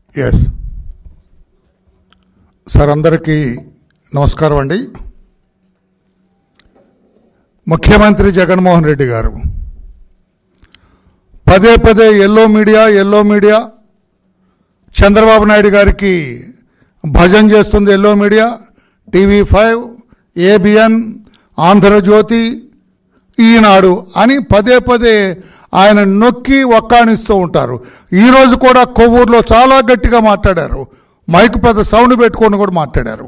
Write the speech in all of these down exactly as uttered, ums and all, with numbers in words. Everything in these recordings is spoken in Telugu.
ఎస్ సార్, అందరికీ నమస్కారం అండి. ముఖ్యమంత్రి జగన్మోహన్ రెడ్డి గారు పదే పదే yellow media yellow media Chandrababu Naidu గారికి భజన చేస్తుంది. Yellow media, TV five, ABN, Andhrajyothi, Eenadu అని పదే పదే ఆయన నొక్కి ఒక్కానిస్తూ ఉంటారు. ఈరోజు కూడా కొవ్వూరులో చాలా గట్టిగా మాట్లాడారు, మైక్ పెద్ద సౌండ్ పెట్టుకొని కూడా మాట్లాడారు.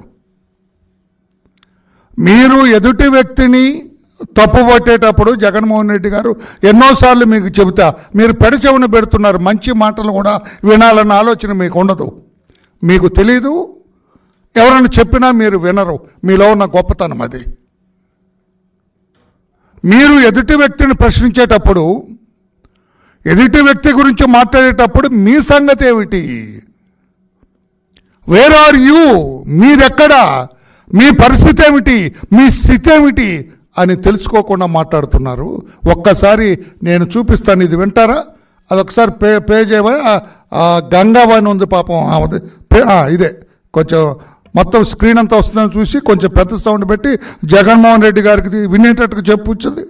మీరు ఎదుటి వ్యక్తిని తప్పు పట్టేటప్పుడు జగన్మోహన్ రెడ్డి గారు ఎన్నోసార్లు మీకు చెబుతా మీరు పెడచెవును పెడుతున్నారు. మంచి మాటలు కూడా వినాలన్న ఆలోచన మీకు ఉండదు, మీకు తెలీదు. ఎవరైనా చెప్పినా మీరు వినరు. మీలో ఉన్న గొప్పతనం అది. మీరు ఎదుటి వ్యక్తిని ప్రశ్నించేటప్పుడు, ఎదుటి వ్యక్తి గురించి మాట్లాడేటప్పుడు మీ సంగతి ఏమిటి, వేర్ ఆర్ యూ, మీరెక్కడా, మీ పరిస్థితి ఏమిటి, మీ స్థితి ఏమిటి అని తెలుసుకోకుండా మాట్లాడుతున్నారు. ఒక్కసారి నేను చూపిస్తాను, ఇది వింటారా? అదొకసారి పే పే చేయవా. గంగావాణి ఉంది పాపం, ఇదే కొంచెం మొత్తం స్క్రీన్ అంతా వస్తుందని చూసి కొంచెం పెద్ద సౌండ్ పెట్టి జగన్మోహన్ రెడ్డి గారికి వినేటట్టుగా చెప్పుచ్చింది.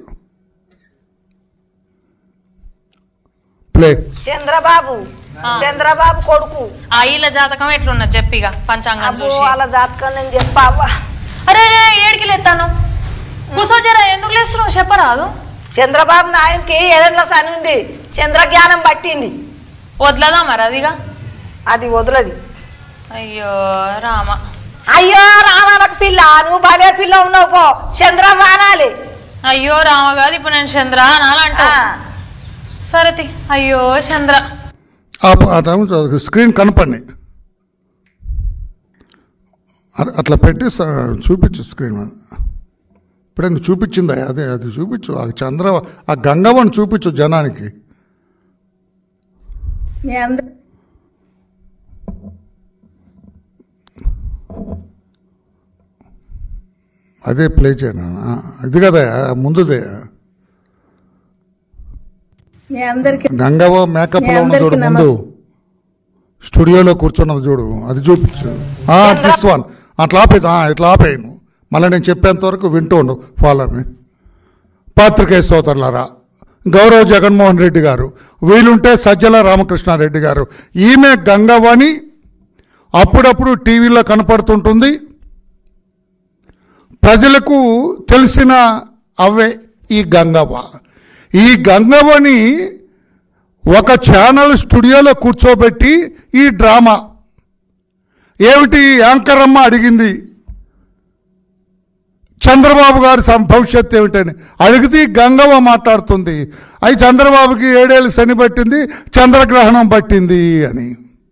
ప్లే. చంద్రబాబు చంద్రబాబు కొడుకు ఆయిల జాతకం ఎట్లున్నది చెప్పిగా పంచాంగం చూసి. వాళ్ళ జాతకం నేను చెప్పావా? అరే ఏడికి లేస్తాను కూసోజరా, ఎందుకు లేస్తున్నావు చెప్పరాదు? చంద్రబాబు నాయుడికి ఏదైనా సని ఉంది, చంద్రజ్ఞానం పట్టింది. వదలదా మరి అదిగా? అది వదలది. అయ్యో రామ, అయ్యో రామానకు పిల్ల, నువ్వు భలే పిల్ల ఉన్నావు పో. చంద్ర అనాలి. అయ్యో రామ కాదు, ఇప్పుడు నేను చంద్ర అనాలంటా. సరే అయ్యో చంద్ర. స్క్రీన్ కనపడి అట్లా పెట్టి చూపించు స్క్రీన్ మీద. ఇప్పుడే నువ్వు చూపించిందా? అదే అది చూపించు. ఆ చంద్ర ఆ గంగవ్వని చూపించు జనానికి. అదే ప్లే చేయను. ఇది కదా ముందుదే గంగవ్వ మేకప్ లో ఉన్న చూడు, ముందు స్టూడియోలో కూర్చున్నది చూడు, అది చూపించు. దిస్ వన్ అట్లా ఆపేది, ఇట్లా ఆపేయను. మళ్ళీ నేను చెప్పేంత వరకు వింటూ ఉండు. ఫాలో మీ పాత్రికేయ సోదరులారా, గౌరవ్ జగన్మోహన్ రెడ్డి గారు, వీలుంటే సజ్జల రామకృష్ణారెడ్డి గారు, ఈమె గంగవ్వని అప్పుడప్పుడు టీవీలో కనపడుతుంటుంది. ప్రజలకు తెలిసిన అవే ఈ గంగవ్వ. ఈ గంగవ్వని ఒక ఛానల్ స్టూడియోలో కూర్చోబెట్టి ఈ డ్రామా ఏమిటి యాంకర్ అమ్మ అడిగింది, చంద్రబాబు గారి భవిష్యత్తు ఏమిటని అడిగితే గంగవ్వ మాట్లాడుతుంది. అవి చంద్రబాబుకి ఏడేళ్ళు శని పట్టింది, చంద్రగ్రహణం పట్టింది అని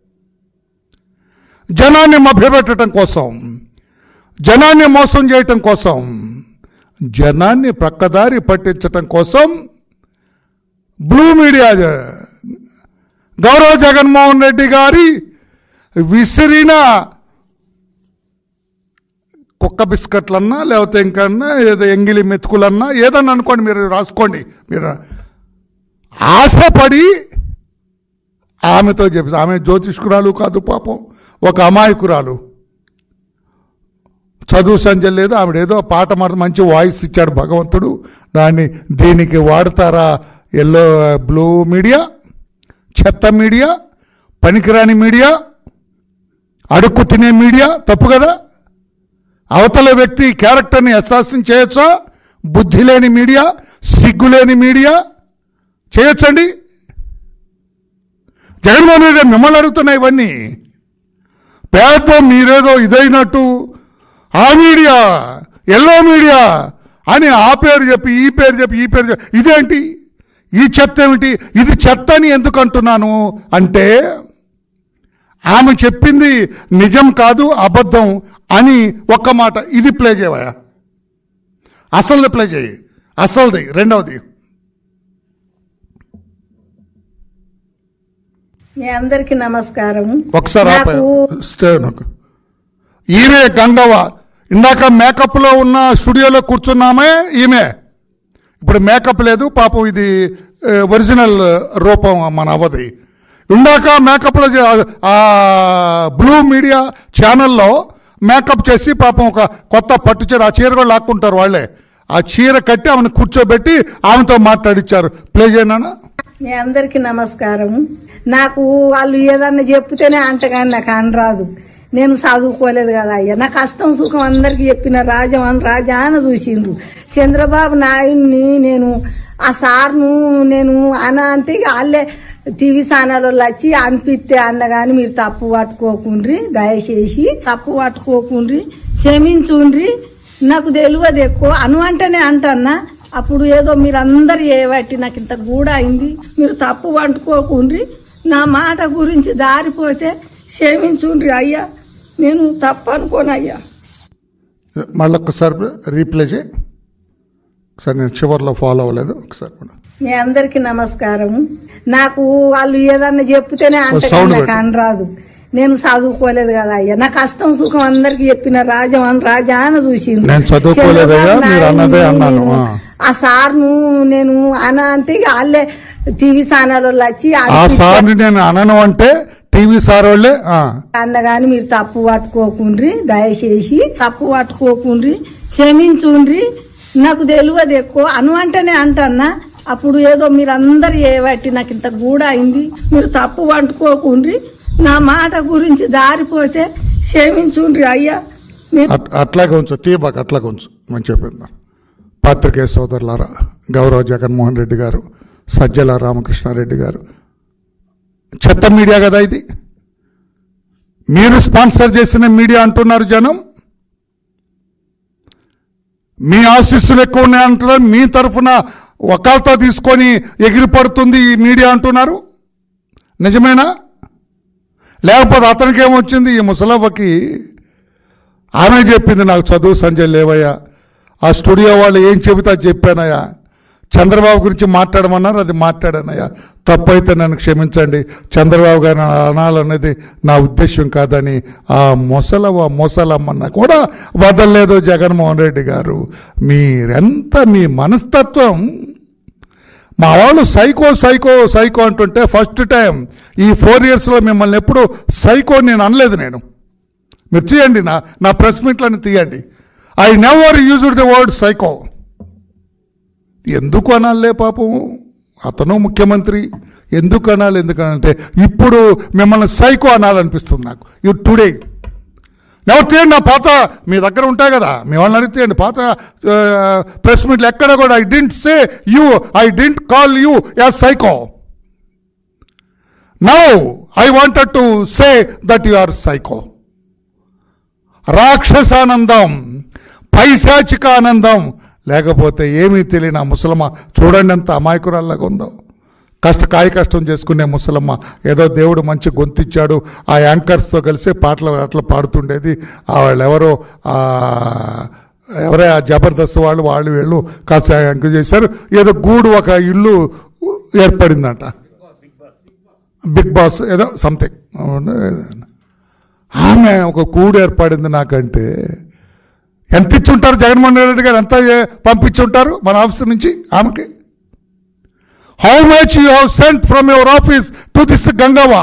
జనాన్ని మభ్యపెట్టడం కోసం, జనాన్ని మోసం చేయటం కోసం, జనాన్ని ప్రక్కదారి పట్టించటం కోసం బ్లూ మీడియా గౌరవ జగన్మోహన్ రెడ్డి గారి విసిరిన కుక్క బిస్కెట్లన్నా లేకపోతే ఇంకన్నా ఏదో ఎంగిలి మెతుకులన్నా ఏదన్నా అనుకోండి, మీరు రాసుకోండి. మీరు ఆశపడి ఆమెతో చెప్పి, ఆమె జ్యోతిష్కురాలు కాదు పాపం, ఒక అమాయకురాలు, చదువు సంజయ్ లేదు. ఆవిడేదో పాట మాట మంచి వాయిస్ ఇచ్చాడు భగవంతుడు, దాన్ని దీనికి వాడతారా? ఎల్లో బ్లూ మీడియా, చెత్త మీడియా, పనికిరాని మీడియా, అడుక్కు తినే మీడియా. తప్పు కదా? అవతల వ్యక్తి క్యారెక్టర్ని అసాసిన్ చేయొచ్చా? బుద్ధి లేని మీడియా, సిగ్గులేని మీడియా చేయొచ్చండి. జగన్మోహన్ రెడ్డి మిమ్మల్ని అడుగుతున్నాయి ఇవన్నీ. పేద మీరేదో ఇదైనట్టు ఆ మీడియా, ఎల్లో మీడియా అని ఆ పేరు చెప్పి ఈ పేరు చెప్పి ఈ పేరు చెప్పి ఇదేంటి, ఈ చెత్త ఏమిటి? ఇది చెత్త అని ఎందుకు అంటున్నాను అంటే, ఆమె చెప్పింది నిజం కాదు అబద్ధం అని ఒక్క మాట. ఇది ప్లే చేయవా, అసలు ప్లే చేయి, అసలుది. రెండవది అందరికి నమస్కారం. ఒకసారి ఈమె గంగవ్వ, ఇందాక మేకప్లో ఉన్న స్టూడియోలో కూర్చున్నామే ఈమె. ఇప్పుడు మేకప్ లేదు పాపం, ఇది ఒరిజినల్ రూపం మన అవది. ఇందాక మేకప్లో బ్లూ మీడియా ఛానల్లో మేకప్ చేసి పాపం ఒక కొత్త పట్టు చీర, ఆ చీర కూడా లాక్కుంటారు వాళ్ళే, ఆ చీర కట్టి ఆమెను కూర్చోబెట్టి ఆమెతో మాట్లాడిచ్చారు. ప్లే చేయనా? మీ అందరికీ నమస్కారం. నాకు వాళ్ళు ఏదన్నా చెప్తేనే అంటగాని నాకు అనరాదు. నేను చదువుకోలేదు కదా అయ్యా. నా కష్టం సుఖం అందరికి చెప్పిన రాజం అని రాజాన చూసిండ్రు. చంద్రబాబు నాయుడిని నేను ఆ సార్ను నేను అన అంటే వాళ్ళే టీవీ ఛానల్ వాళ్ళు వచ్చి అనిపిస్తే అన్న కానీ మీరు తప్పు పట్టుకోకుండ్రి, దయచేసి తప్పు పట్టుకోకుండ్రి, క్షమించుండ్రి. నాకు తెలియదు ఎక్కువ అను అంటేనే అంటన్నా. అప్పుడు ఏదో మీరు అందరు ఏబట్టి నాకు ఇంత కూడా అయింది. మీరు తప్పు పట్టుకోకుండ్రి, నా మాట గురించి దారిపోతే క్షమించుండ్రి అయ్యా. నేను తప్పు అనుకోను అయ్యా. మళ్ళొక్కసారి రీప్లే చేయి. ఒకసారి నేను చివరిలో ఫాలో అవ్వలేదు. ఒకసారి మీ అందరికీ నమస్కారం. నాకు వాళ్ళు ఏదన్నా చెప్తేనే అంటగాని నాకు అనరాదు. నేను చదువుకోలేదు కదా అయ్యా. నా కష్టం సుఖం అందరికి చెప్పిన రాజం అని రాజాన చూసింది. నేను చదువుకోలేదయ్యా, మీరు అన్నదే అన్నాను. ఆ సార్ను నేను అన అంటే వాళ్ళే టీవీ ఛానల్ వాళ్ళు వచ్చి ఆ సార్ని నేను అనను అంటే టీవీ సార్ వాళ్ళే అన్నగాని మీరు తప్పు పట్టుకోకుండ్రి, దయచేసి తప్పు పట్టుకోకుండ్రి, క్షమించుండ్రి. నాకు తెలియదు ఎక్కువ అను అంటేనే అంటన్నా. అప్పుడు ఏదో మీరు అందరు ఏబట్టి నాకు ఇంత కూడా అయింది. మీరు తప్పు పట్టుకోకుండ్రి, నా మాట గురించి దారిపోతే క్షమించుండ్రి అయ్యా. అట్లాగే ఉంచు, తీబాక్ అట్లాగే ఉంచు. మంచి చెప్పిందా. పాత్రికేయ సోదరులారా, గౌరవ జగన్మోహన్ రెడ్డి గారు, సజ్జల రామకృష్ణారెడ్డి గారు, చెత్త మీడియా కదా ఇది. మీరు స్పాన్సర్ చేసిన మీడియా అంటున్నారు జనం. మీ ఆశీస్సులు ఎక్కువ ఉన్నాయి అంటున్నారు. మీ తరఫున వకాల్తా తీసుకొని ఎగిరిపడుతుంది ఈ మీడియా అంటున్నారు. నిజమేనా? లేకపోతే అతనికి ఏమొచ్చింది? ఈ ముసలవ్వకి ఆమె చెప్పింది, నాకు చదువు సంజయ్ లేవయ్యా, ఆ స్టూడియో వాళ్ళు ఏం చెబితే అది చెప్పానయ్యా, చంద్రబాబు గురించి మాట్లాడమన్నారు, అది మాట్లాడానయ్యా, తప్పైతే నన్ను క్షమించండి, చంద్రబాబు గారిని అనాలనేది నా ఉద్దేశం కాదని ఆ మొసలవ మొసలమ్మన్న కూడా వదలలేదు జగన్మోహన్ రెడ్డి గారు. మీరెంత మీ మనస్తత్వం. మా వాళ్ళు సైకో సైకో సైకో అంటుంటే ఫస్ట్ టైం ఈ ఫోర్ ఇయర్స్లో మిమ్మల్ని ఎప్పుడు సైకో నేను అనలేదు. నేను మీరు తీయండి, నా నా ప్రెస్ మీట్లను తీయండి. I never used the word psycho. ఎందుకు అనాలే పాపం, అతను ముఖ్యమంత్రి, ఎందుకు అనాలి? ఎందుకనంటే ఇప్పుడు మిమ్మల్ని సైకో అనాలనిపిస్తుంది నాకు. యూ టుడే ఎవరు తీయండి, నా పాత మీ దగ్గర ఉంటాయి కదా, మీ వాళ్ళని అడిగితేయండి పాత ప్రెస్ మీట్లు ఎక్కడ కూడా I didn't say you, I didn't call you as psycho. Now I wanted to say that you are psycho. రాక్షసానందం, పైశాచిక ఆనందం, లేకపోతే ఏమీ తెలియని ఆ ముసలమ్మ చూడండి ఎంత అమాయకురాల్లాగా ఉందో. కష్ట కాయ కష్టం చేసుకునే ముసలమ్మ ఏదో దేవుడు మంచి గొంతిచ్చాడు, ఆ యాంకర్స్తో కలిసి పాటలు అట్లా పాడుతుండేది. వాళ్ళు ఎవరో ఎవరే ఆ జబర్దస్త్ వాళ్ళు వాళ్ళు వీళ్ళు కాస్త యాంకర్ చేశారు. ఏదో గూడు ఒక ఇల్లు ఏర్పడిందంట, బిగ్ బాస్ ఏదో సంథింగ్. ఆమె ఒక గూడు ఏర్పడింది. నాకంటే ఎంత ఇచ్చుంటారు జగన్మోహన్ రెడ్డి గారు, ఎంత పంపించుంటారు మన ఆఫీస్ నుంచి ఆమెకి? How much you have sent from your office to this Gangavva?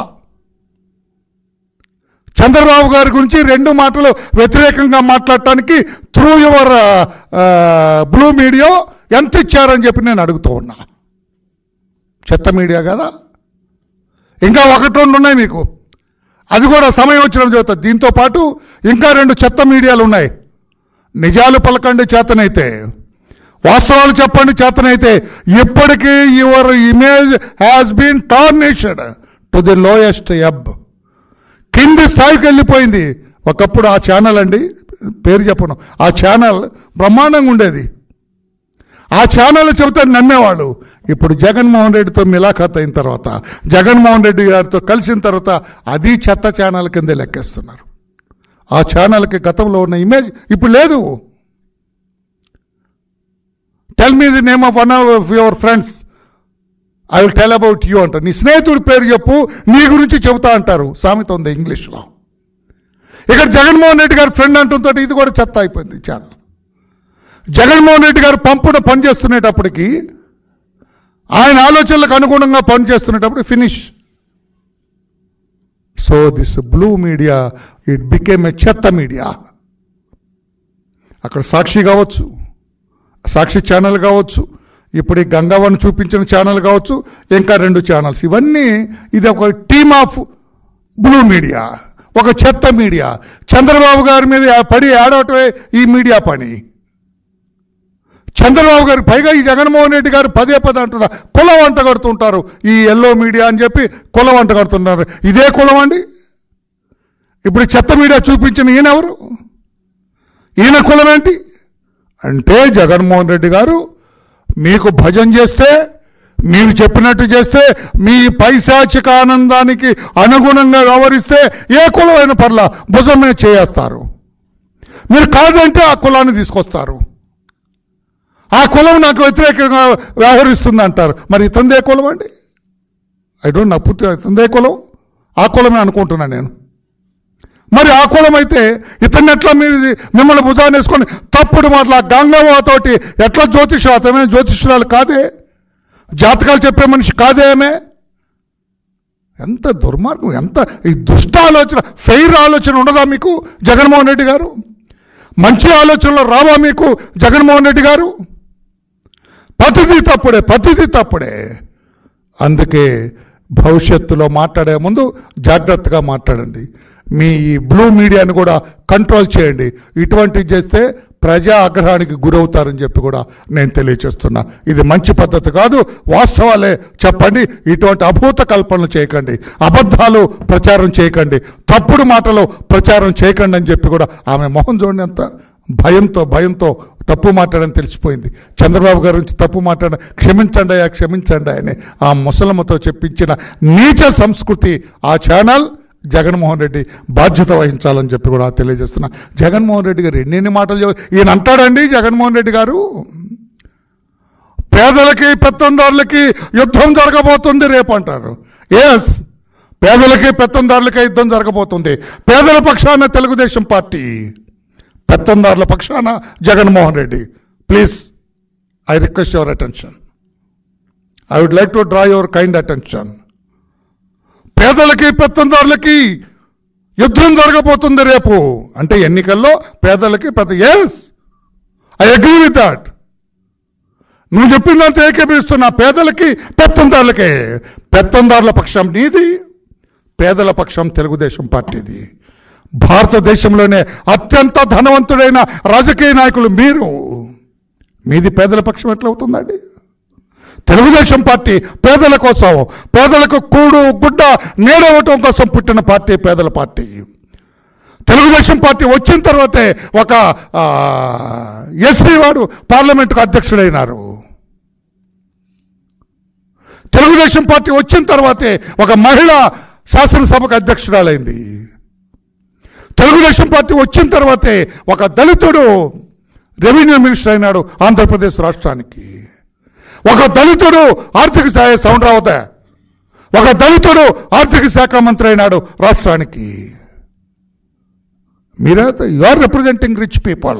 Chandrababu గారి గురించి రెండు మాటలు వ్యతిరేకంగా మాట్లాడటానికి త్రూ యువర్ బ్లూ మీడియా ఎంత ఇచ్చారని చెప్పి నేను అడుగుతూ ఉన్నా. చెత్త మీడియా కదా. ఇంకా ఒకటి రెండు ఉన్నాయి మీకు, అది కూడా సమయం వచ్చిన చెబుతుంది. దీంతో పాటు ఇంకా రెండు చెత్త మీడియాలు ఉన్నాయి. నిజాలు పలకండి చేతనైతే, వాస్తవాలు చెప్పండి చేతనైతే. ఇప్పటికీ your image has been tarnished to the lowest ebb. కింది స్థాయికి వెళ్ళిపోయింది. ఒకప్పుడు ఆ ఛానల్ అండి, పేరు చెప్పను, ఆ ఛానల్ బ్రహ్మాండంగా ఉండేది. ఆ ఛానల్ చెబితే నమ్మేవాళ్ళు. ఇప్పుడు జగన్మోహన్ రెడ్డితో మిలాఖాత్ అయిన తర్వాత, జగన్మోహన్ రెడ్డి గారితో కలిసిన తర్వాత అది చెత్త ఛానల్ కిందే లెక్కేస్తున్నారు. ఆ ఛానల్కి గతంలో ఉన్న ఇమేజ్ ఇప్పుడు లేదు. Tell me the name of one of your friends, I will tell about you అంటారు. నీ స్నేహితుడి పేరు చెప్పు, నీ గురించి చెబుతా అంటారు. సామెత ఉంది ఇంగ్లీష్లో. ఇక్కడ జగన్మోహన్ రెడ్డి గారి ఫ్రెండ్ అంటుంతో ఇది కూడా చెత్త అయిపోయింది ఛానల్. జగన్మోహన్ రెడ్డి గారు పంపున పనిచేస్తునేటప్పటికి, ఆయన ఆలోచనలకు అనుగుణంగా పనిచేస్తునేటప్పుడు finish. So this blue media it became a చెత్త మీడియా. అక్కడ సాక్షి కావచ్చు, సాక్షి ఛానల్ కావచ్చు, ఇప్పుడు ఈ గంగావన్ చూపించిన ఛానల్ కావచ్చు, ఇంకా రెండు ఛానల్స్, ఇవన్నీ ఇది ఒక టీమ్ ఆఫ్ బ్లూ మీడియా, ఒక చెత్త మీడియా. చంద్రబాబు గారి మీద పడి ఆడటమే ఈ మీడియా పని. చంద్రబాబు గారు పైగా ఈ జగన్మోహన్ రెడ్డి గారు పదే పదే అంటున్నారు కుల వంట కడుతుంటారు, ఈ ఎల్లో మీడియా అని చెప్పి కుల వంట కడుతున్నారు. ఇదే కులం అండి. ఇప్పుడు చెత్త మీడియా చూపించిన ఈయన ఎవరు? ఈయన కులం ఏంటి అంటే, జగన్మోహన్ రెడ్డి గారు మీకు భజన చేస్తే, మీరు చెప్పినట్టు చేస్తే, మీ పైశాచిక ఆనందానికి అనుగుణంగా వ్యవహరిస్తే ఏ కులమైన పర్ల భుజం మీద చేయేస్తారు. మీరు కాదంటే ఆ కులాన్ని తీసుకొస్తారు. ఆ కులం నాకు వ్యతిరేకంగా వ్యవహరిస్తుంది అంటారు. మరి ఇతందే కులం అండి? ఐ డోంట్ నో, పూర్తిగా ఇతందే కులం, ఆ కులమే అనుకుంటున్నాను నేను. మరి ఆ కులం అయితే ఇతన్ని ఎట్లా మీరు మిమ్మల్ని భుజాన్ని వేసుకొని తప్పుడు మాటల గంగవ్వతోటి ఎట్లా జ్యోతిషం, అతమే జ్యోతిష్యురాలు కాదే, జాతకాలు చెప్పే మనిషి కాదే ఆమె. ఎంత దుర్మార్గం, ఎంత ఈ దుష్ట ఆలోచన, ఫెయిర్ ఆలోచన ఉండదా మీకు జగన్మోహన్ రెడ్డి గారు? మంచి ఆలోచనలు రావా మీకు జగన్మోహన్ రెడ్డి గారు? ప్రతిదీ తప్పుడే, ప్రతిదీ తప్పుడే. అందుకే భవిష్యత్తులో మాట్లాడే ముందు జాగ్రత్తగా మాట్లాడండి. మీ ఈ బ్లూ మీడియాని కూడా కంట్రోల్ చేయండి. ఇటువంటివి చేస్తే ప్రజా ఆగ్రహానికి గురవుతారని చెప్పి కూడా నేను తెలియచేస్తున్నా. ఇది మంచి పద్ధతి కాదు. వాస్తవాలే చెప్పండి. ఇటువంటి అభూత కల్పనలు చేయకండి, అబద్ధాలు ప్రచారం చేయకండి, తప్పుడు మాటలు ప్రచారం చేయకండి అని చెప్పి కూడా ఆమె మొహం చూడండి, ఎంత భయంతో భయంతో తప్పు మాట్లాడని తెలిసిపోయింది. చంద్రబాబు గారి నుంచి తప్పు మాట్లాడ క్షమించండి అయ్యా, క్షమించండి అని ఆ ముసలమ్మతో చెప్పించిన నీచ సంస్కృతి ఆ ఛానల్ జగన్మోహన్ రెడ్డి బాధ్యత వహించాలని చెప్పి కూడా తెలియజేస్తున్నా. జగన్మోహన్ రెడ్డి గారు ఎన్నెన్ని మాటలు ఈయన అంటాడండి. జగన్మోహన్ రెడ్డి గారు పేదలకి పెత్తందారులకి యుద్ధం జరగబోతుంది రేపు అంటారు. ఎస్, పేదలకి పెత్తందారులకి యుద్ధం జరగబోతుంది. పేదల పక్షాన తెలుగుదేశం పార్టీ, పెత్తందారుల పక్షాన Jaganmohan Reddy. Please, I request your attention. I would like to draw your kind attention. పేదలకి పెత్తందారులకి యుద్ధం జరగబోతుంది రేపు అంటే ఎన్నికల్లో పేదలకి పెద్ద. Yes, I agree with that. నువ్వు చెప్పిందంటే ఏకీభవిస్తున్నా. పేదలకి పెత్తందారులకే. పెత్తందారుల పక్షం నీది, పేదల పక్షం తెలుగుదేశం పార్టీది. భారతదేశంలోనే అత్యంత ధనవంతుడైన రాజకీయ నాయకులు మీరు, మీది పేదల పక్షం ఎట్లా అవుతుందండి? తెలుగుదేశం పార్టీ పేదల కోసం, పేదలకు కూడు గుడ్డ నీడవటం కోసం పుట్టిన పార్టీ పేదల పార్టీ. తెలుగుదేశం పార్టీ వచ్చిన తర్వాతే ఒక ఎస్సీ వాడు పార్లమెంటుకు అధ్యక్షుడైనారు. తెలుగుదేశం పార్టీ వచ్చిన తర్వాతే ఒక మహిళ శాసనసభకు అధ్యక్షురాలైంది. తెలుగుదేశం పార్టీ వచ్చిన తర్వాతే ఒక దళితుడు రెవెన్యూ మినిస్టర్ అయినాడు ఆంధ్రప్రదేశ్ రాష్ట్రానికి. ఒక దళితుడు ఆర్థిక శాఖ సౌండ్రావత, ఒక దళితుడు ఆర్థిక శాఖ మంత్రి అయినాడు రాష్ట్రానికి. మీరైతే you are representing rich people.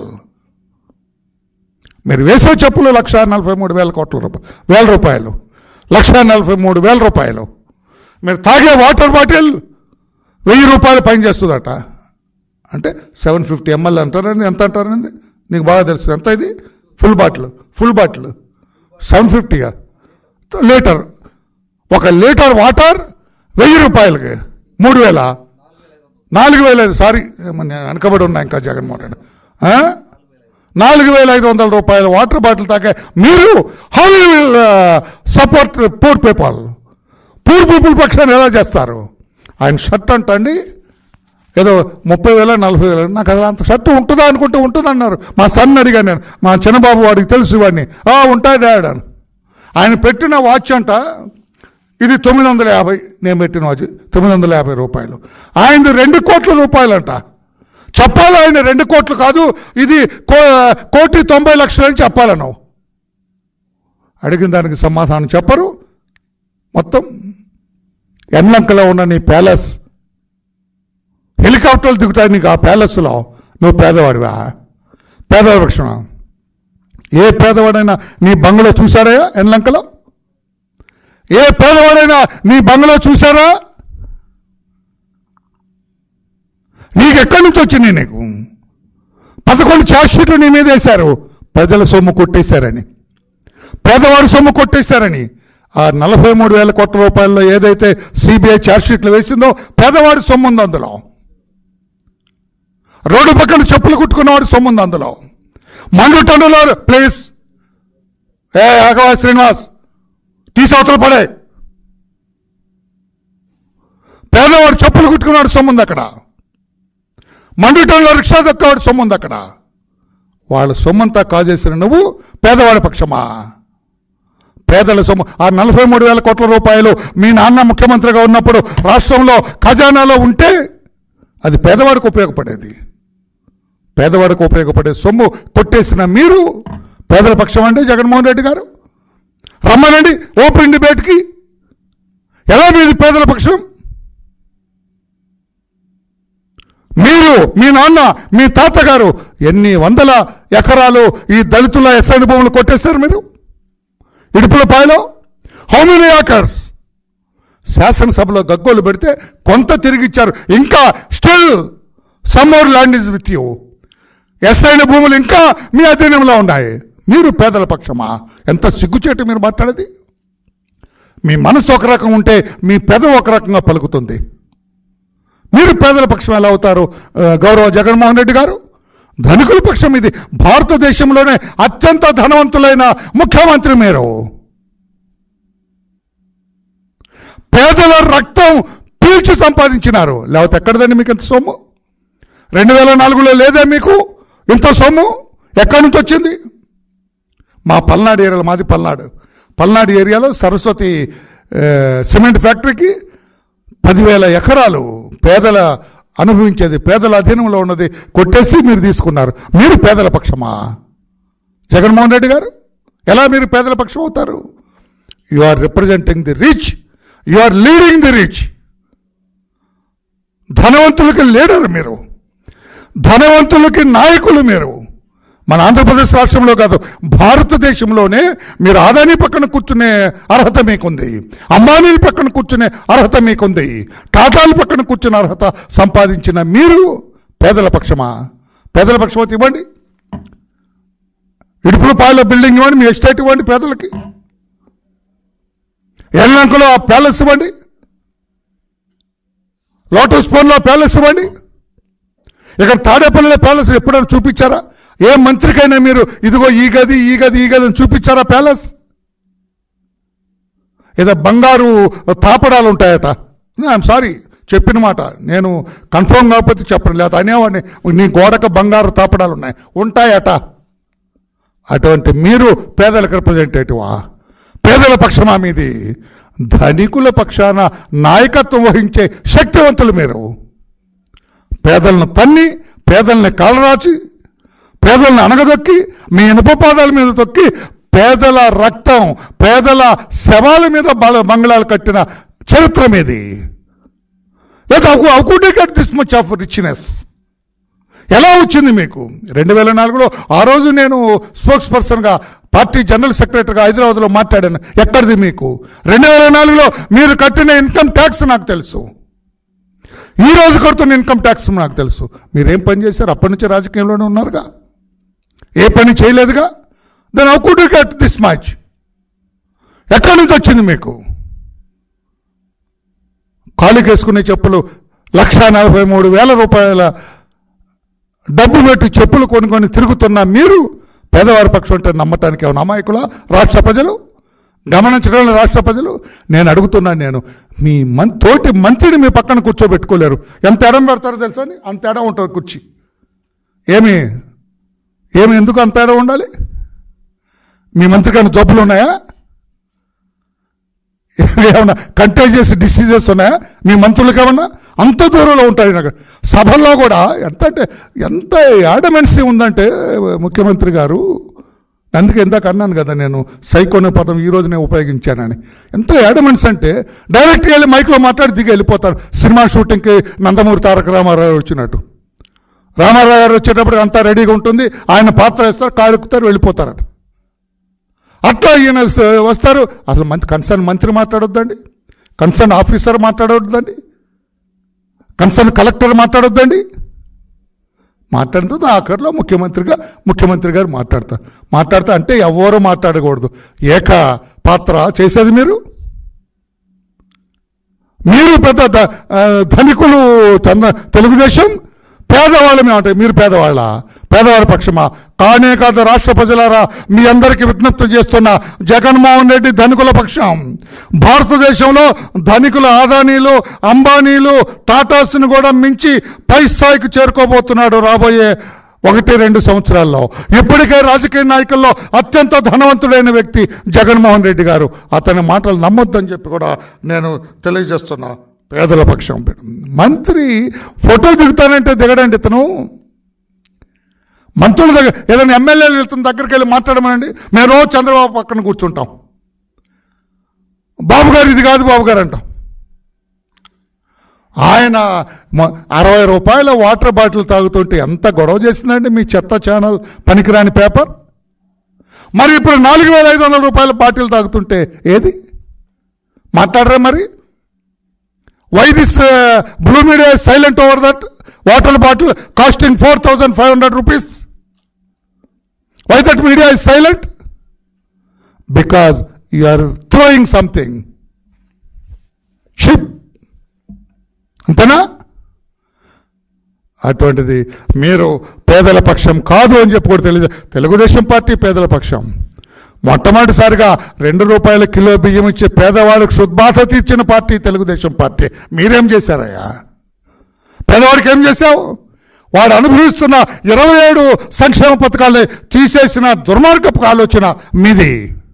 మీరు వేసే చెప్పులు లక్ష నలభై మూడు వేల కోట్ల రూపాయలు వేల రూపాయలు లక్ష నలభై మూడు వేల రూపాయలు. మీరు తాగే వాటర్ బాటిల్ వెయ్యి రూపాయలు పైన చేస్తుందట. అంటే సెవెన్ ఫిఫ్టీ ఎంఎల్ అంటారండి. ఎంత అంటారండి? నీకు బాగా తెలుసు ఎంత ఇది? Full bottle, full bottle seven ఫిఫ్టీగా లీటర్. ఒక లీటర్ వాటర్ వెయ్యి రూపాయలకి మూడు వేల నాలుగు వేల ఐదు సారీ వెనకబడి ఉన్నా ఇంకా జగన్మోహన్ రెడ్డి. నాలుగు వేల ఐదు వందల రూపాయల వాటర్ బాటిల్ తాకే మీరు how you will support poor people? Poor people పక్షాన్ని ఎలా చేస్తారు? ఆయన షర్ట్ అంటండి ఏదో ముప్పై వేల నలభై వేల నాకు అసలు అంత షర్టు ఉంటుందా అనుకుంటే ఉంటుంది అన్నారు. మా సన్ అడిగా నేను, మా చిన్నబాబు వాడికి తెలుసు ఇవన్నీ. ఉంటాయి డాడ్ అని. ఆయన పెట్టిన వాచ్ అంట ఇది తొమ్మిది వందల యాభై నేను పెట్టిన వాచ్ తొమ్మిది వందల యాభై రూపాయలు. ఆయనది రెండు కోట్ల రూపాయలంట. చెప్పాలి ఆయన రెండు కోట్లు కాదు, ఇది కో కోటి తొంభై లక్షలని చెప్పాలను. అడిగిన దానికి సమాధానం చెప్పరు. మొత్తం ఎన్లంకలో ఉన్న నీ ప్యాలెస్ హెలికాప్టర్లు దిగుతాయి నీకు ఆ ప్యాలెస్లో. నువ్వు పేదవాడివా? పేదవాడి పక్షం ఏ పేదవాడైనా నీ బంగ్లా చూసారా ఎన్లంకలో? ఏ పేదవాడైనా నీ బంగ్లా చూసారా? నీకు ఎక్కడి నుంచి వచ్చింది? నీకు పదకొండు ఛార్జ్ షీట్లు నీ మీద వేశారు, ప్రజల సొమ్ము కొట్టేశారని, పేదవాడి సొమ్ము కొట్టేశారని. ఆ నలభై మూడు వేల కోట్ల రూపాయల్లో ఏదైతే సిబిఐ ఛార్జ్ షీట్లు వేసిందో పేదవాడి సొమ్ము ఉంది అందులో. రోడ్డు పక్కన చెప్పులు కుట్టుకున్నవాడి సొమ్ము ఉంది అందులో. మండు టన్నులో ప్లీజ్ ఏ ఆగవా శ్రీనివాస్ తీసవతలు పడే, పేదవాడు చెప్పులు కుట్టుకున్నాడు సొమ్ము ఉంది అక్కడ. మండు టన్నులో రిక్షా దొక్కేవాడు సొమ్ము ఉంది అక్కడ. వాళ్ళ సొమ్మంతా కాజేసిన నువ్వు పేదవాడి పక్షమా? పేదల సొమ్ము ఆ నలభై మూడు వేల కోట్ల రూపాయలు మీ నాన్న ముఖ్యమంత్రిగా ఉన్నప్పుడు రాష్ట్రంలో ఖజానాలో ఉంటే అది పేదవాడికి ఉపయోగపడేది. పేదవాడికి ఉపయోగపడే సొమ్ము కొట్టేసిన మీరు పేదల పక్షం అండి జగన్మోహన్ రెడ్డి గారు. రమ్మనండి ఓపెన్ డిబేట్కి. ఎలా మీది పేదల పక్షం? మీరు, మీ నాన్న, మీ తాతగారు ఎన్ని వందల ఎకరాలు ఈ దళితుల ఎస్ఐన్ భూములు కొట్టేశారు మీరు ఇడుపులపాయలో. How many acres? శాసనసభలో గగ్గోలు పెడితే కొంత తిరిగిచ్చారు. ఇంకా still some more land is with you. ఎస్ఐన్ భూములు ఇంకా మీ అధీనంలో ఉన్నాయి. మీరు పేదల పక్షమా? ఎంత సిగ్గుచేటు మీరు మాట్లాడేది. మీ మనసు ఒక రకం ఉంటే మీ పెదవి ఒక రకంగా పలుకుతుంది. మీరు పేదల పక్షం ఎలా అవుతారు గౌరవ జగన్మోహన్ రెడ్డి గారు? ధనికుల పక్షం ఇది. భారతదేశంలోనే అత్యంత ధనవంతులైన ముఖ్యమంత్రి మీరు. పేదల రక్తం పీల్చి సంపాదించినారు. లేకపోతే ఎక్కడదండి మీకు ఇంత సొమ్ము? రెండు వేల నాలుగులో లేదే మీకు ఇంత సొమ్ము? ఎక్కడి నుంచి వచ్చింది? మా పల్నాడు ఏరియాలో, మాది పల్నాడు, పల్నాడు ఏరియాలో సరస్వతి సిమెంట్ ఫ్యాక్టరీకి పదివేల ఎకరాలు పేదల అనుభవించేది, పేదల అధీనంలో ఉన్నది కొట్టేసి మీరు తీసుకున్నారు. మీరు పేదల పక్షమా జగన్మోహన్ రెడ్డి గారు? ఎలా మీరు పేదల పక్షం అవుతారు? You are representing the rich, you are leading the rich. ధనవంతులకి లీడర్ మీరు, ధనవంతులకి నాయకులు మీరు. మన ఆంధ్రప్రదేశ్ రాష్ట్రంలో కాదు, భారతదేశంలోనే మీరు అదానీ పక్కన కూర్చునే అర్హత మీకుంది, అంబానీ పక్కన కూర్చునే అర్హత మీకుంది, టాటాల పక్కన కూర్చునే అర్హత సంపాదించిన మీరు పేదల పక్షమా? పేదల పక్షమతి ఇవ్వండి. ఇడుపులపాయల బిల్డింగ్ ఇవ్వండి, మీ ఎస్టేట్ ఇవ్వండి పేదలకి. ఎల్లంకలో ఆ ప్యాలెస్ ఇవ్వండి, లోటస్ పోన్లో ప్యాలెస్ ఇవ్వండి. ఇక్కడ తాడేపల్లిలో ప్యాలెస్ ఎప్పుడైనా చూపించారా? ఏ మంత్రికైనా మీరు ఇదిగో ఈ గది ఈ గది ఈ గది అని చూపించారా ప్యాలెస్? ఏదో బంగారు తాపడాలు ఉంటాయట. ఐఎమ్ సారీ చెప్పిన మాట నేను కన్ఫర్మ్ కాకపోతే చెప్పను, లేదా అనేవాడిని నీ గోడక బంగారు తాపడాలు ఉన్నాయి ఉంటాయట. అటువంటి మీరు పేదలకు రిప్రజెంటేటివా? పేదల పక్షమా మీది? ధనికుల పక్షాన నాయకత్వం వహించే శక్తివంతులు మీరు. పేదలను తన్ని, పేదల్ని కాలరాచి, పేదలను అనగదొక్కి, మీ ఇనుపపాదాల మీద తొక్కి, పేదల రక్తం, పేదల శవాల మీద బంగ్లాలు కట్టిన చరిత్ర మీది. లేదా how could you get this much of richness? ఎలా వచ్చింది మీకు? రెండు వేల నాలుగులో ఆ రోజు నేను స్పోక్స్ పర్సన్గా, పార్టీ జనరల్ సెక్రటరీగా హైదరాబాద్లో మాట్లాడాను. ఎక్కడిది మీకు? రెండు వేల నాలుగులో మీరు కట్టిన ఇన్కమ్ ట్యాక్స్ నాకు తెలుసు, ఈ రోజు కడుతున్న ఇన్కమ్ ట్యాక్స్ నాకు తెలుసు. మీరేం పని చేశారు? అప్పటి నుంచి రాజకీయంలోనే ఉన్నారుగా, ఏ పని చేయలేదుగా. Then how could you get this much? ఎక్కడి నుంచి వచ్చింది మీకు? కాలికేసుకునే చెప్పులు లక్ష నలభై మూడు వేల రూపాయల డబ్బు పెట్టి చెప్పులు కొనుక్కొని తిరుగుతున్న మీరు పేదవారి పక్షం అంటే నమ్మటానికి ఏమైనా అమాయకులా రాష్ట్ర ప్రజలు? గమనించడం రాష్ట్ర ప్రజలు. నేను అడుగుతున్నాను, నేను మీ మం తోటి మంత్రిని మీ పక్కన కూర్చోబెట్టుకోలేరు. ఎంత ఎడం పెడతారో తెలుసా? అంత ఎడం ఉంటుంది కుర్చీ. ఏమి ఏమి ఎందుకు అంత ఎడం ఉండాలి? మీ మంత్రికైనా జబ్బులు ఉన్నాయా? ఏమన్నా కంటేజియస్ డిసీజెస్ ఉన్నాయా మీ మంత్రులకు? ఏమన్నా అంత దూరంలో ఉంటాయి. నాకు సభల్లో కూడా ఎంత అంటే ఎంత యాడమెన్సీ ఉందంటే ముఖ్యమంత్రి గారు. అందుకే ఇందాక అన్నాను కదా నేను సైకోనే పదం ఈ రోజు నేను ఉపయోగించానని. ఎంత యాడమెన్స్ అంటే డైరెక్ట్గా వెళ్ళి మైక్లో మాట్లాడి దిగి వెళ్ళిపోతారు. సినిమా షూటింగ్కి నందమూరి తారక రామారావు వచ్చినట్టు. రామారావు గారు వచ్చేటప్పుడు అంతా రెడీగా ఉంటుంది, ఆయన పాత్ర వేస్తారు, కారుకుతారు, వెళ్ళిపోతారట. అట్లా ఈయన వస్తారు. అసలు మంత్రి కన్సర్న్ మంత్రి మాట్లాడొద్దండి, కన్సర్న్ ఆఫీసర్ మాట్లాడొద్దండి, కన్సర్న్ కలెక్టర్ మాట్లాడొద్దండి. మాట్లాడిన తర్వాత ఆఖరిలో ముఖ్యమంత్రిగా ముఖ్యమంత్రి గారు మాట్లాడతారు. మాట్లాడతా అంటే ఎవరు మాట్లాడకూడదు. ఏక పాత్ర చేసేది మీరు. మీరు పెద్ద ధనికులు తెలుగుదేశం, పేదవాళ్ళు మేము అంటే మీరు పేదవాళ్ళ పేదవాళ్ళ పక్షమా? కానే కాదు రాష్ట్ర ప్రజలారా, మీ అందరికీ విజ్ఞప్తి చేస్తున్న జగన్మోహన్ రెడ్డి ధనికుల పక్షం. భారతదేశంలో ధనికుల ఆదానీలు, అంబానీలు, టాటాస్ను కూడా మించి పై స్థాయికి చేరుకోబోతున్నాడు రాబోయే ఒకటి రెండు సంవత్సరాల్లో. ఇప్పటికే రాజకీయ నాయకుల్లో అత్యంత ధనవంతుడైన వ్యక్తి జగన్మోహన్ రెడ్డి గారు. అతని మాటలు నమ్మొద్దని చెప్పి కూడా నేను తెలియజేస్తున్నా. పేదల పక్షం మంత్రి ఫోటో దిగుతానంటే దిగడండి ఇతను. మంత్రుల దగ్గర ఏదైనా ఎమ్మెల్యేలు వెళ్తున్న దగ్గరికి వెళ్ళి మాట్లాడమనండి. మేము రోజు చంద్రబాబు పక్కన కూర్చుంటాం. బాబు గారు ఇది కాదు బాబు గారు అంటాం. ఆయన అరవై రూపాయల వాటర్ బాటిల్ తాగుతుంటే ఎంత గొడవ చేసిందండి మీ చెత్త ఛానల్, పనికిరాని పేపర్. మరి ఇప్పుడు నాలుగు వేల ఐదు వందల రూపాయల బాటిల్ తాగుతుంటే ఏది మాట్లాడరా? మరి why this blue media silent over that water bottle costing four thousand five hundred rupees? Why that media is silent? Because you are throwing something ship. అంతేనా? అటువంటిది మీరు పేదల పక్షం కాదు అని చెప్పి కూడా తెలియదు. తెలుగుదేశం పార్టీ పేదల పక్షం. మొట్టమొదటిసారిగా రెండు రూపాయల కిలో బియ్యం ఇచ్చే పేదవాడికి శుద్బాధ తీర్చిన పార్టీ తెలుగుదేశం పార్టీ. మీరేం చేశారయ్యా? పేదవాడికి ఏం చేశావు? వాడు అనుభవిస్తున్న ఇరవై ఏడు సంక్షేమ పథకాలే తీసేసిన దుర్మార్గపు ఆలోచన మీది.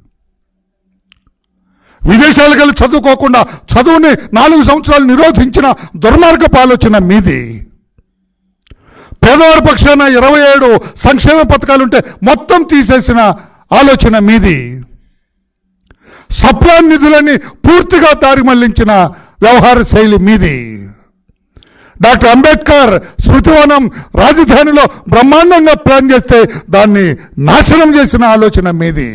విదేశాలకు వెళ్ళి చదువుకోకుండా చదువుని నాలుగు సంవత్సరాలు నిరోధించిన దుర్మార్గపు ఆలోచన మీది. పేదవారి పక్షాన ఇరవై ఏడు సంక్షేమ పథకాలుంటే మొత్తం తీసేసిన ఆలోచన మీది. సప్లాన్ నిధులని పూర్తిగా దారి మళ్లించిన వ్యవహార శైలి మీది. డాక్టర్ అంబేద్కర్ స్మృతివనం రాజధానిలో బ్రహ్మాండంగా ప్లాన్ చేస్తే దాన్ని నాశనం చేసిన ఆలోచన మీది.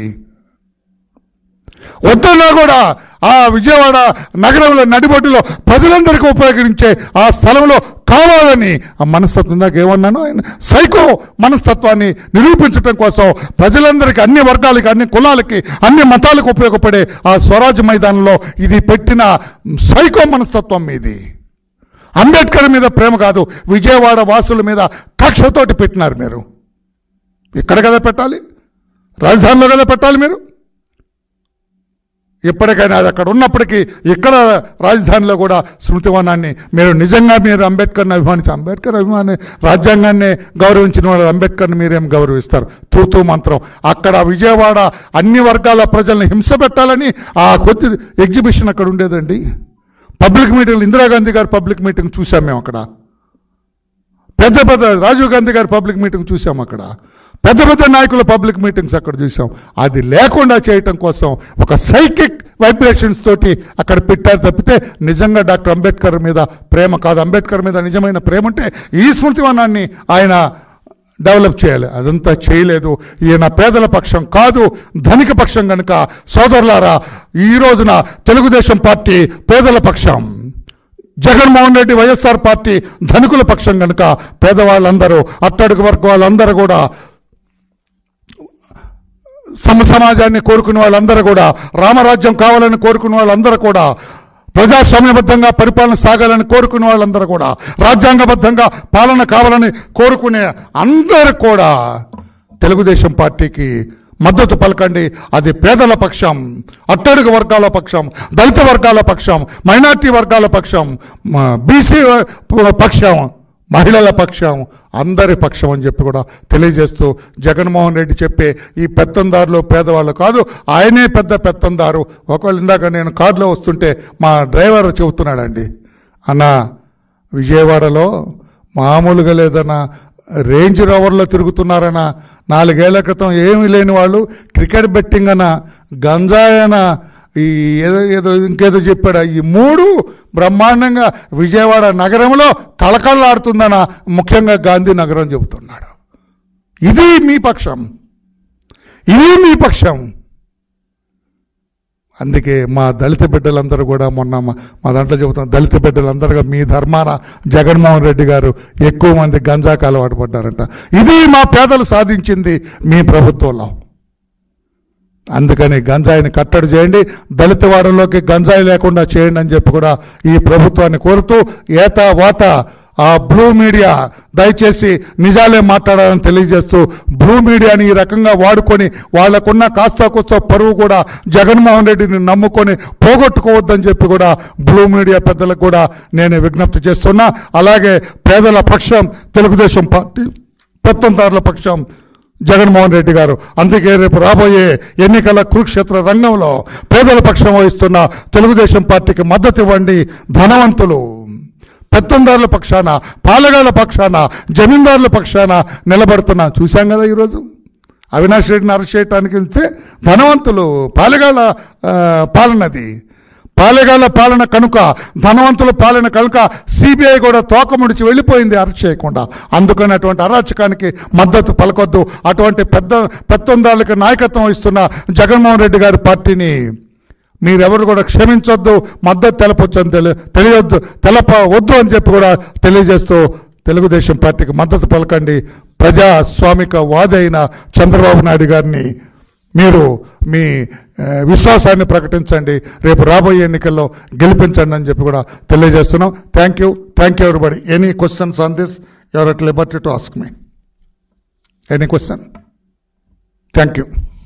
వద్దన్నా కూడా ఆ విజయవాడ నగరంలో నడిబొడ్డులో ప్రజలందరికీ ఉపయోగించే ఆ స్థలంలో కావాలని ఆ మనస్తత్వం దాకా ఏమన్నాను ఆయన సైకో మనస్తత్వాన్ని నిరూపించడం కోసం ప్రజలందరికీ, అన్ని వర్గాలకి, అన్ని కులాలకి, అన్ని మతాలకు ఉపయోగపడే ఆ స్వరాజ్య మైదానంలో ఇది పెట్టిన సైకో మనస్తత్వం మీది. అంబేద్కర్ మీద ప్రేమ కాదు, విజయవాడ వాసుల మీద కక్షతోటి పెట్టినారు మీరు. ఇక్కడ కదా పెట్టాలి, రాజధానిలో కదా పెట్టాలి మీరు. ఎప్పటికైనా అది అక్కడ ఉన్నప్పటికీ ఇక్కడ రాజధానిలో కూడా స్మృతివనాన్ని మీరు నిజంగా మీరు అంబేద్కర్ని అభిమానించి, అంబేద్కర్ అభిమాని రాజ్యాంగాన్ని గౌరవించిన వాళ్ళు అంబేద్కర్ని మీరేం గౌరవిస్తారు? తూతూ మంత్రం. అక్కడ విజయవాడ అన్ని వర్గాల ప్రజల్ని హింస పెట్టాలని ఆ కొద్ది ఎగ్జిబిషన్ అక్కడ ఉండేదండి. పబ్లిక్ మీటింగ్లు, ఇందిరాగాంధీ గారి పబ్లిక్ మీటింగ్ చూసాం మేము అక్కడ. పెద్ద పెద్ద రాజీవ్ గాంధీ గారి పబ్లిక్ మీటింగ్ చూసాం అక్కడ. పెద్ద పెద్ద నాయకుల పబ్లిక్ మీటింగ్స్ అక్కడ చూసాం. అది లేకుండా చేయటం కోసం ఒక సైకిక్ వైబ్రేషన్స్ తోటి అక్కడ పెట్టారు తప్పితే నిజంగా డాక్టర్ అంబేద్కర్ మీద ప్రేమ కాదు. అంబేద్కర్ మీద నిజమైన ప్రేమ ఉంటే ఈ స్మృతివనాన్ని ఆయన డెవలప్ చేయాలి. అదంతా చేయలేదు. ఈయన పేదల పక్షం కాదు, ధనిక పక్షం కనుక సోదరులారా ఈ రోజున తెలుగుదేశం పార్టీ పేదల పక్షం, జగన్మోహన్ రెడ్డి వైఎస్ఆర్ పార్టీ ధనికుల పక్షం కనుక పేదవాళ్ళందరూ, అట్టడుగు వర్గాలందరూ కూడా, సమ సమాజాన్ని కోరుకునే వాళ్ళందరూ కూడా, రామరాజ్యం కావాలని కోరుకునే వాళ్ళందరూ కూడా, ప్రజాస్వామ్యబద్ధంగా పరిపాలన సాగాలని కోరుకునే వాళ్ళందరూ కూడా, రాజ్యాంగబద్ధంగా పాలన కావాలని కోరుకునే అందరూ కూడా తెలుగుదేశం పార్టీకి మద్దతు పలకండి. అది పేదల పక్షం, అట్టడుగు వర్గాల పక్షం, దళిత వర్గాల పక్షం, మైనార్టీ వర్గాల పక్షం, బీసీ పక్షం, మహిళల పక్షం, అందరి పక్షం అని చెప్పి కూడా తెలియజేస్తూ జగన్మోహన్ రెడ్డి చెప్పే ఈ పెత్తందారులు పేదవాళ్ళు కాదు, ఆయనే పెద్ద పెత్తందారు. ఒకవేళ ఇందాక నేను కారులో వస్తుంటే మా డ్రైవర్ చెబుతున్నాడండి, అన్న విజయవాడలో మామూలుగా లేదన్నా, రేంజ్ రోవర్లో తిరుగుతున్నారన్న, నాలుగేళ్ల క్రితం ఏమీ లేని వాళ్ళు క్రికెట్ బెట్టింగ్ అన్న, గంజాయన, ఈ ఏదో ఏదో ఇంకేదో చెప్పాడు. ఈ మూడు బ్రహ్మాండంగా విజయవాడ నగరంలో కళకళలాడుతుందన్న, ముఖ్యంగా గాంధీ నగరం చెబుతున్నాడు. ఇది మీ పక్షం, ఇది మీ పక్షం. అందుకే మా దళిత బిడ్డలందరూ కూడా మొన్న మా మా దాంట్లో చెబుతాం, దళిత బిడ్డలందరూ మీ ధర్మాన జగన్మోహన్ రెడ్డి గారు ఎక్కువ మంది గంజాకు అలవాటు పడ్డారంట. ఇది మా పేదలు సాధించింది మీ ప్రభుత్వంలో. అందుకని గంజాయిని కట్టడి చేయండి, దళిత వాడలోకి గంజాయి లేకుండా చేయండి అని చెప్పి కూడా ఈ ప్రభుత్వాన్ని కోరుతూ, ఏతా వాత ఆ బ్లూ మీడియా దయచేసి నిజాలే మాట్లాడాలని తెలియజేస్తూ, బ్లూ మీడియాని ఈ రకంగా వాడుకొని వాళ్లకున్న కాస్త కూస్త పరువు కూడా జగన్మోహన్ రెడ్డిని నమ్ముకొని పోగొట్టుకోవద్దని చెప్పి కూడా బ్లూ మీడియా పెద్దలకు కూడా నేను విజ్ఞప్తి చేస్తున్నా. అలాగే పేదల పక్షం తెలుగుదేశం పార్టీ, పెత్తందారుల పక్షం జగన్మోహన్ రెడ్డి గారు. అందుకే రేపు రాబోయే ఎన్నికల కురుక్షేత్ర రంగంలో పేదల పక్షం వహిస్తున్న తెలుగుదేశం పార్టీకి మద్దతు ఇవ్వండి. ధనవంతులు పెత్తందారుల పక్షాన, పాలగాళ్ల పక్షాన, జమీందారుల పక్షాన నిలబడుతున్నా చూశాం కదా. ఈరోజు అవినాష్ రెడ్డిని అరెస్ట్ చేయడానికి వెళ్తే ధనవంతులు పాలగాళ్ల పాలనది, పాలెగాళ్ల పాలన కనుక, ధనవంతుల పాలన కనుక సిబిఐ కూడా తోక ముడిచి వెళ్ళిపోయింది అరెస్ట్ చేయకుండా. అందుకని అటువంటి అరాచకానికి మద్దతు పలకొద్దు. అటువంటి పెద్ద పెత్తందారులకు నాయకత్వం ఇస్తున్న జగన్మోహన్ రెడ్డి గారి పార్టీని మీరెవరు కూడా క్షమించొద్దు, మద్దతు తెలపొచ్చు అని తెలి తెలియొద్దు తెలప వద్దు అని చెప్పి కూడా తెలియజేస్తూ తెలుగుదేశం పార్టీకి మద్దతు పలకండి. ప్రజాస్వామిక వాది అయిన చంద్రబాబు నాయుడు గారిని మీరు మీ విశ్వాసాన్ని ప్రకటించండి, రేపు రాబోయే ఎన్నికల్లో గెలిపించండి అని చెప్పి కూడా తెలియజేస్తున్నాం. థ్యాంక్ యూ థ్యాంక్ యూ ఎవరిబడి. Any questions on this? You're at liberty to ask me any question. Thank you.